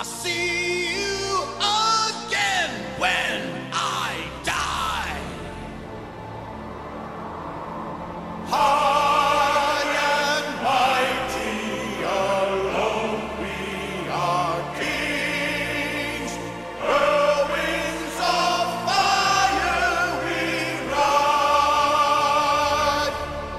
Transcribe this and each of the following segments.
I'll see you again when I die. High and mighty, alone we are kings. Whirlwinds of fire we ride.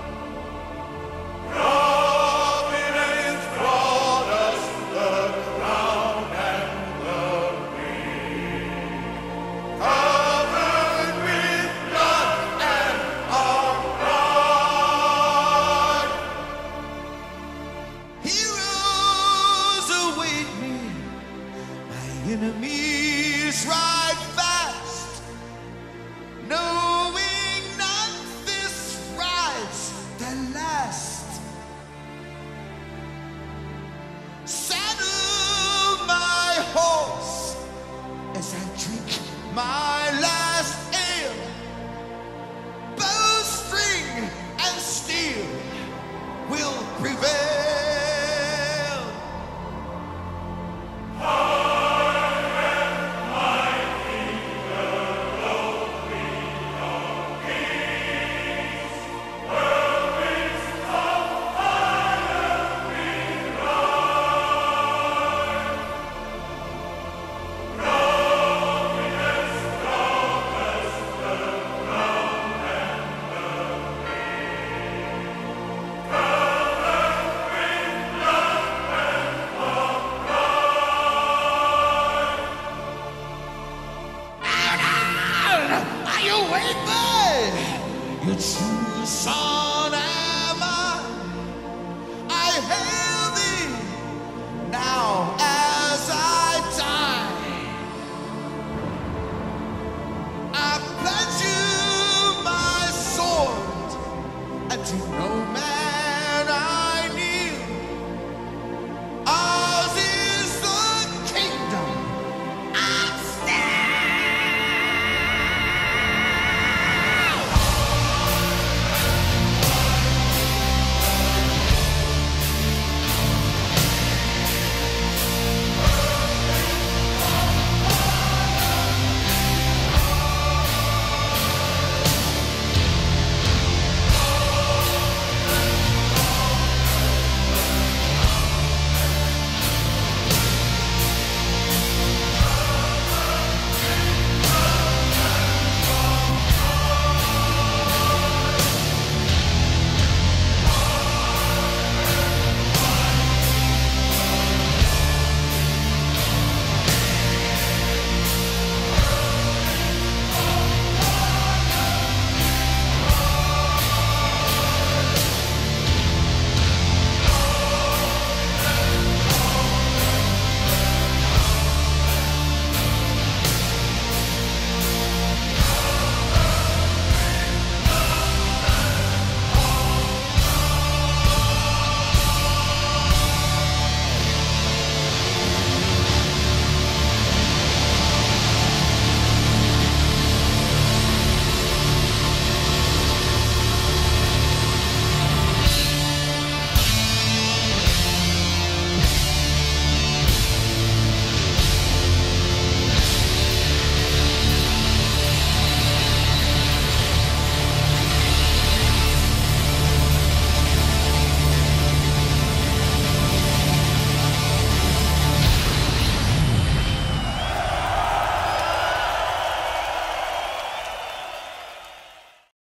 Providence brought us the crown and the ring, covered with blood and our pride. Heroes await me, my enemies ride fast, knowing not this ride's the last. Saddle my horse as I drink my last ale. Bowstring and steel will prevail. Are you with me? You choose some.